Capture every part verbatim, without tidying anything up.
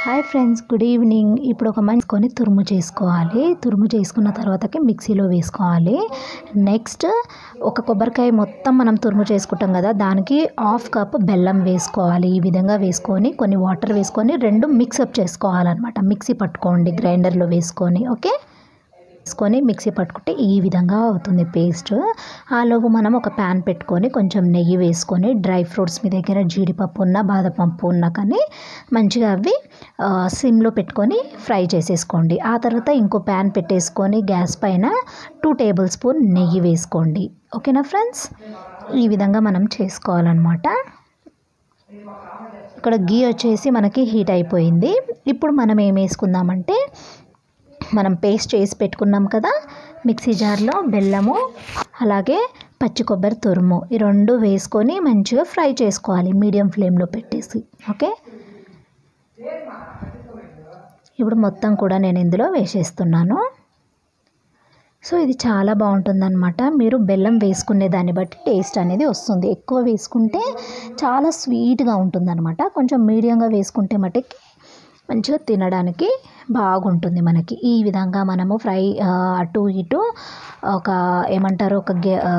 Hi friends, good evening. ఇప్పుడు ఒక మంచుకొని తురుము చేసుకోవాలి. తురుము చేసుకున్న తర్వాతకి మిక్సీలో వేసుకోవాలి. నెక్స్ట్ ఒక కొబ్బరికాయ మొత్తం మనం తురుము చేసుకుంటాం కదా, దానికి హాఫ్ కప్ బెల్లం వేసుకోవాలి. ఈ విధంగా వేసుకొని కొన్ని వాటర్ వేసుకొని రెండు మిక్సప్ చేసుకోవాలన్నమాట. మిక్సీ పట్టుకోండి గ్రైండర్లో వేసుకొని. ఓకే, వేసుకొని మిక్సీ పట్టుకుంటే ఈ విధంగా అవుతుంది పేస్ట్. ఆలోపు మనం ఒక ప్యాన్ పెట్టుకొని కొంచెం నెయ్యి వేసుకొని డ్రై ఫ్రూట్స్ మీ దగ్గర జీడిపప్పు ఉన్న బాదపప్పు ఉన్నా కానీ మంచిగా అవి సిమ్లో పెట్టుకొని ఫ్రై చేసేసుకోండి. ఆ తర్వాత ఇంకో ప్యాన్ పెట్టేసుకొని గ్యాస్ పైన టూ టేబుల్ స్పూన్ నెయ్యి వేసుకోండి. ఓకేనా ఫ్రెండ్స్, ఈ విధంగా మనం చేసుకోవాలన్నమాట. ఇక్కడ గీ వచ్చేసి మనకి హీట్ అయిపోయింది. ఇప్పుడు మనం ఏం వేసుకుందామంటే మనం పేస్ట్ చేసి పెట్టుకున్నాం కదా మిక్సీ జార్లో, బెల్లము అలాగే పచ్చి కొబ్బరి తురుము ఈ రెండు వేసుకొని మంచిగా ఫ్రై చేసుకోవాలి మీడియం ఫ్లేమ్లో పెట్టేసి. ఓకే, ఇప్పుడు మొత్తం కూడా నేను ఇందులో వేసేస్తున్నాను. సో ఇది చాలా బాగుంటుందన్నమాట. మీరు బెల్లం వేసుకునే దాన్ని బట్టి టేస్ట్ అనేది వస్తుంది. ఎక్కువ వేసుకుంటే చాలా స్వీట్గా ఉంటుందన్నమాట. కొంచెం మీడియంగా వేసుకుంటే మటుకి మంచిగా తినడానికి బాగుంటుంది మనకి. ఈ విధంగా మనము ఫ్రై అటు ఇటు ఒక ఏమంటారు ఒక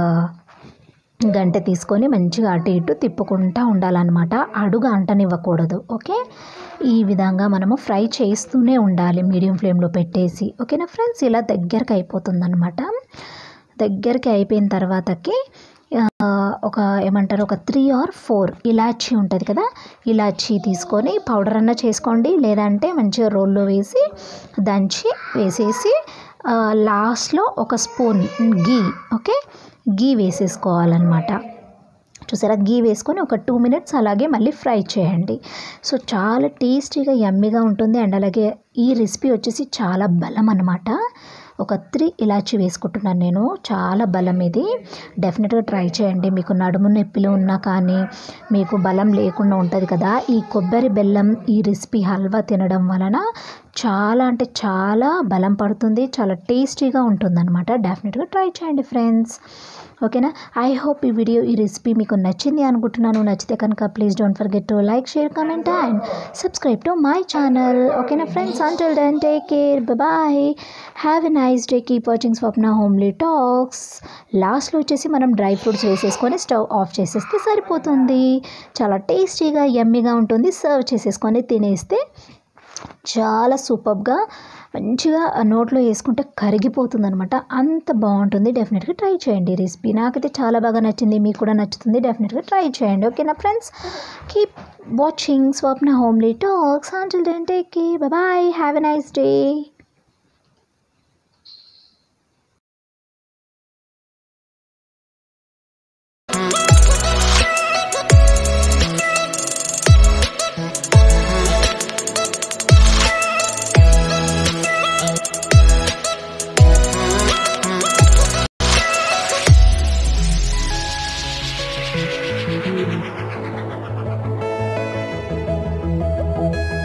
గంటె తీసుకొని మంచిగా అటు ఇటు తిప్పుకుంటూ ఉండాలన్నమాట. అడుగు అంటనివ్వకూడదు. ఓకే, ఈ విధంగా మనము ఫ్రై చేస్తూనే ఉండాలి మీడియం ఫ్లేమ్లో పెట్టేసి. ఓకేనా ఫ్రెండ్స్, ఇలా దగ్గరికి అయిపోతుందన్నమాట. దగ్గరికి అయిపోయిన తర్వాతకి ఒక ఏమంటారు ఒక త్రీ ఆర్ ఫోర్ ఇలాచీ ఉంటుంది కదా, ఇలాచీ తీసుకొని పౌడర్ అన్నా చేసుకోండి, లేదంటే మంచిగా రోల్లో వేసి దంచి వేసేసి లాస్ట్లో ఒక స్పూన్ గీ, ఓకే గీ వేసేసుకోవాలన్నమాట. చూసారా, గీ వేసుకొని ఒక టూ మినిట్స్ అలాగే మళ్ళీ ఫ్రై చేయండి. సో చాలా టేస్టీగా యమ్మీగా ఉంటుంది. అండ్ అలాగే ఈ రెసిపీ వచ్చేసి చాలా బలం అన్నమాట. ఒక త్రీ ఇలాచీ వేసుకుంటున్నాను నేను, చాలా బలం ఇది. డెఫినెట్గా ట్రై చేయండి. మీకు నడుము నొప్పిలు ఉన్నా కానీ మీకు బలం లేకుండా ఉంటుంది కదా, ఈ కొబ్బరి బెల్లం ఈ రెసిపీ హల్వా తినడం వలన చాలా అంటే చాలా బలం పడుతుంది. చాలా టేస్టీగా ఉంటుందన్నమాట. డెఫినెట్గా ట్రై చేయండి ఫ్రెండ్స్. ఓకేనా, ఐ హోప్ ఈ వీడియో ఈ రెసిపీ మీకు నచ్చింది అనుకుంటున్నాను. నచ్చితే కనుక please don't forget to like, share, comment and subscribe to my channel. ఓకేనా friends, until then take care, bye, have a nice day, keep watching Swapna homely talks. లాస్ట్లో వచ్చేసి మనం డ్రై ఫ్రూట్స్ వేసేసుకొని స్టవ్ ఆఫ్ చేసేస్తే సరిపోతుంది. చాలా టేస్టీగా యమ్మీగా ఉంటుంది. సర్వ్ చేసేసుకొని తినేస్తే చాలా సూపర్గా మంచిగా నోట్లో వేసుకుంటే కరిగిపోతుంది అనమాట. అంత బాగుంటుంది. డెఫినెట్గా ట్రై చేయండి రెసిపీ. నాకైతే చాలా బాగా నచ్చింది, మీకు కూడా నచ్చుతుంది. డెఫినెట్గా ట్రై చేయండి. ఓకేనా friends, keep watching Swapna homely talks. Until then take care, bye, have a nice day.